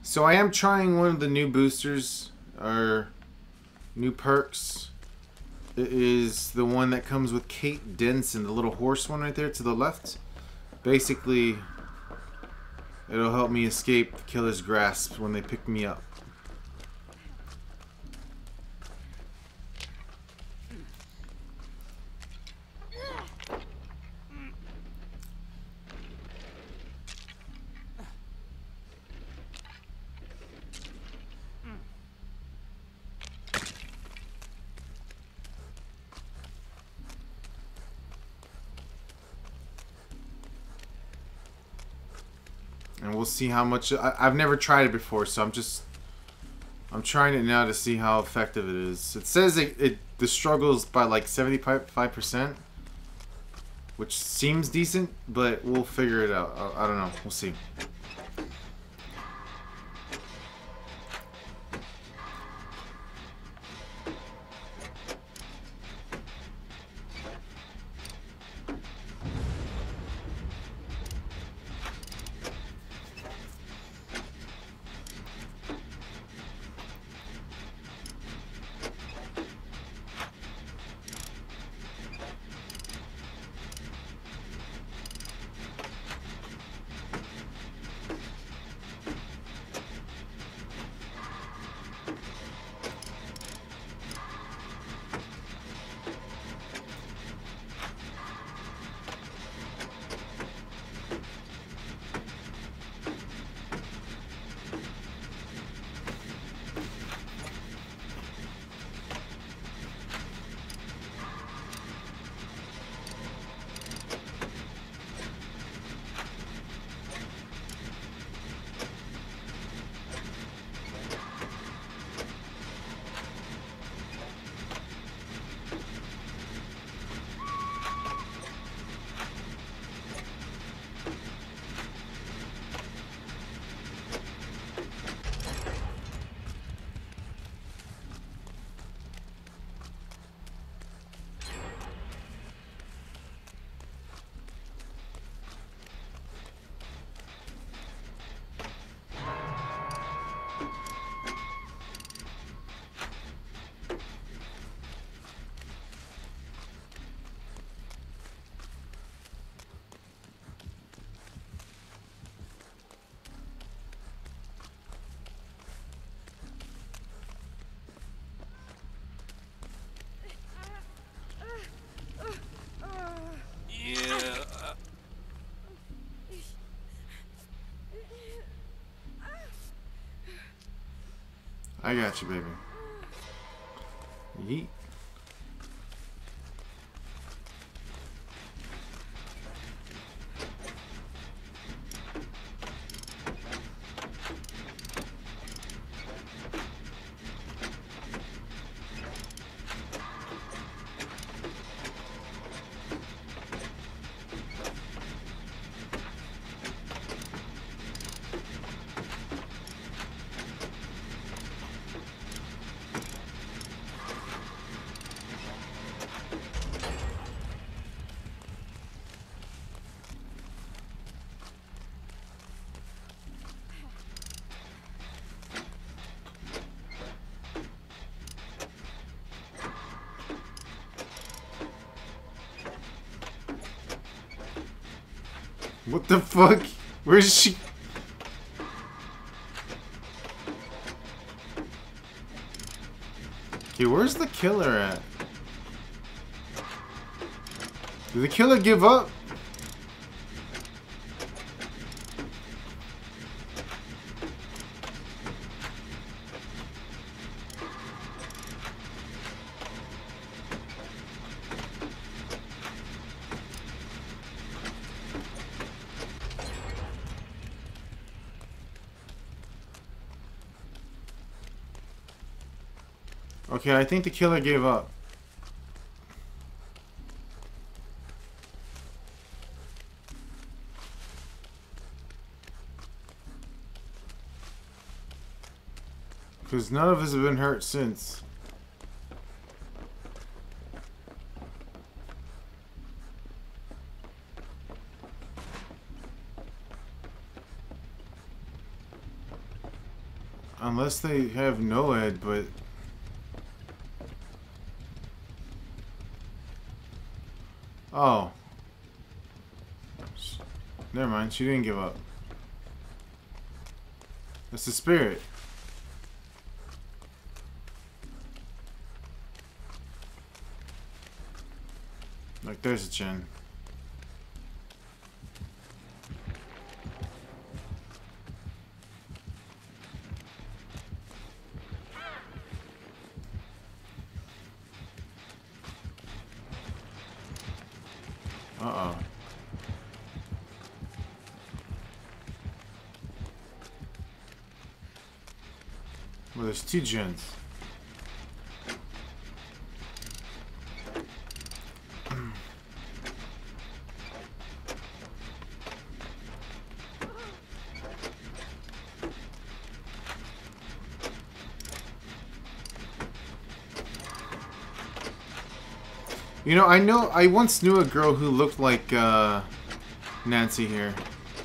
So I am trying one of the new boosters, or new perks. It is the one that comes with Kate Denson, the little horse one right there to the left. Basically, it'll help me escape the killer's grasp when they pick me up. And we'll see how much... I've never tried it before, so I'm trying it now to see how effective it is. It says the struggles by like 75%, which seems decent, but we'll figure it out. I don't know. We'll see. I got you, baby. Yeet. What the fuck? Where's she? Okay, where's the killer at? Did the killer give up? Okay, I think the killer gave up. Because none of us have been hurt since. Unless they have Noed, but... Oh. Never mind, she didn't give up. That's the spirit. Like, there's a Chen. Uh-oh. Well, there's two gens. You know, I once knew a girl who looked like, Nancy here.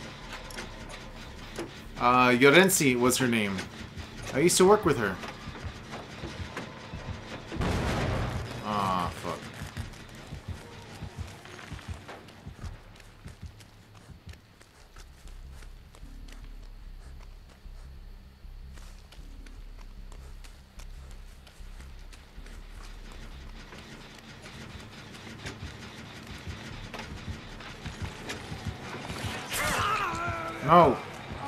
Yorensi was her name. I used to work with her. Ah, fuck. No.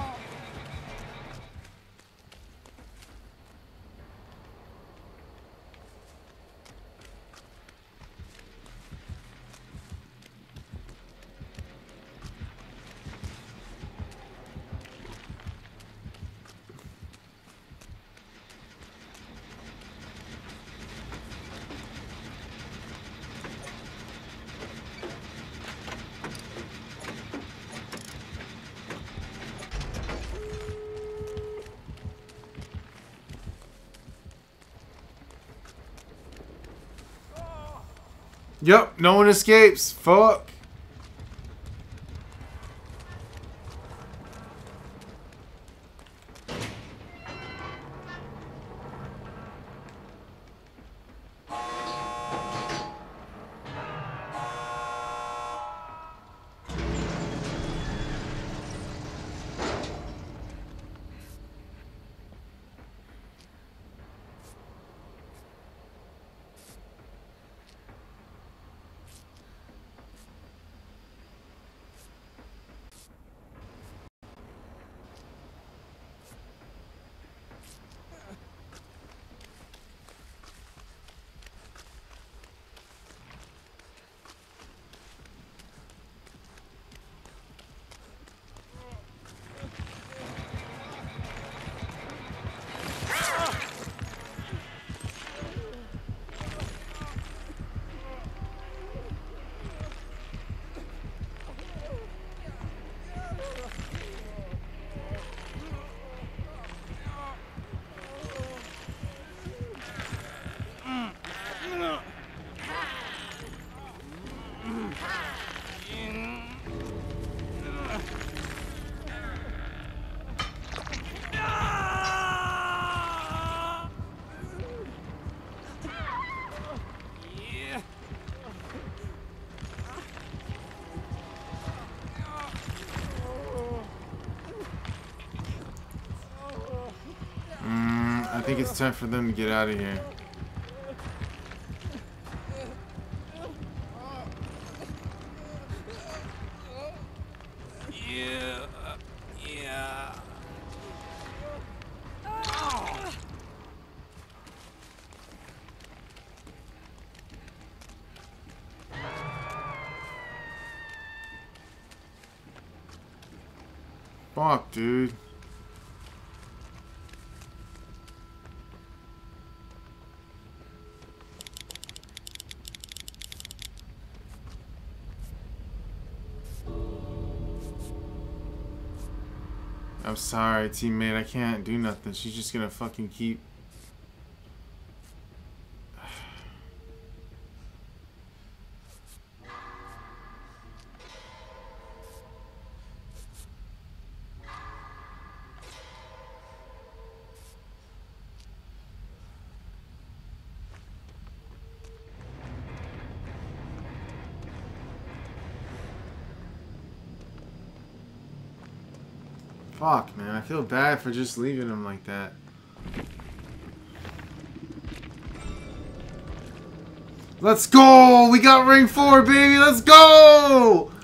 Yep, no one escapes. Fuck. I think it's time for them to get out of here. Yeah. Fuck, dude. I'm sorry, teammate. I can't do nothing. She's just gonna fucking keep... Fuck, man. I feel bad for just leaving him like that. Let's go! We got ring 4, baby! Let's go!